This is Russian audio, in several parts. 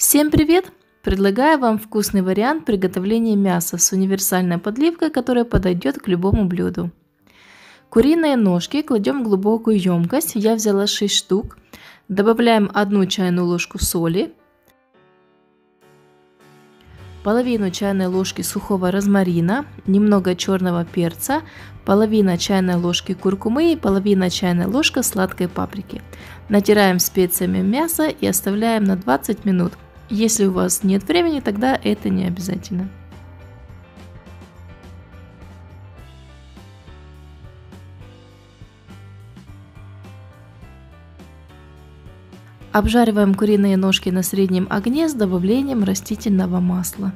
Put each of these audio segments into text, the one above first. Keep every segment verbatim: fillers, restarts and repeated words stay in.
Всем привет! Предлагаю вам вкусный вариант приготовления мяса с универсальной подливкой, которая подойдет к любому блюду. Куриные ножки кладем в глубокую емкость, я взяла шесть штук. Добавляем одну чайную ложку соли, половину чайной ложки сухого розмарина, немного черного перца, половина чайной ложки куркумы и половина чайной ложки сладкой паприки. Натираем специями мясо и оставляем на двадцать минут. Если у вас нет времени, тогда это не обязательно. Обжариваем куриные ножки на среднем огне с добавлением растительного масла.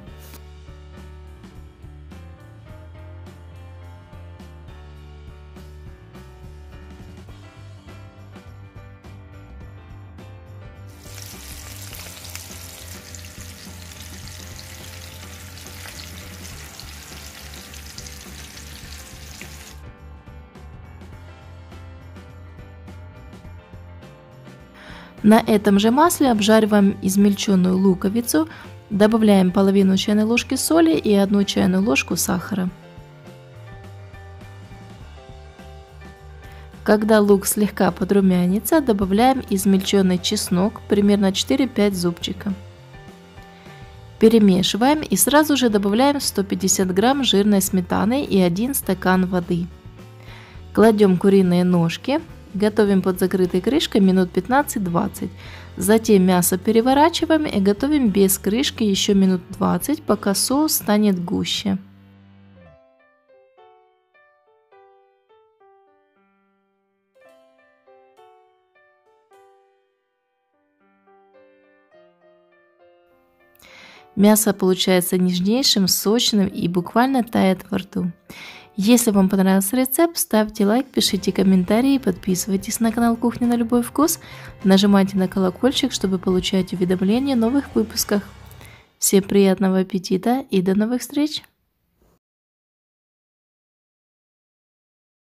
На этом же масле обжариваем измельченную луковицу, добавляем половину чайной ложки соли и одну чайную ложку сахара. Когда лук слегка подрумянится, добавляем измельченный чеснок, примерно четыре-пять зубчиков. Перемешиваем и сразу же добавляем сто пятьдесят грамм жирной сметаны и один стакан воды. Кладем куриные ножки. Готовим под закрытой крышкой минут пятнадцать-двадцать. Затем мясо переворачиваем и готовим без крышки еще минут двадцать, пока соус станет гуще. Мясо получается нежнейшим, сочным и буквально тает во рту. Если вам понравился рецепт, ставьте лайк, пишите комментарии, подписывайтесь на канал Кухня на любой вкус, нажимайте на колокольчик, чтобы получать уведомления о новых выпусках. Всем приятного аппетита и до новых встреч!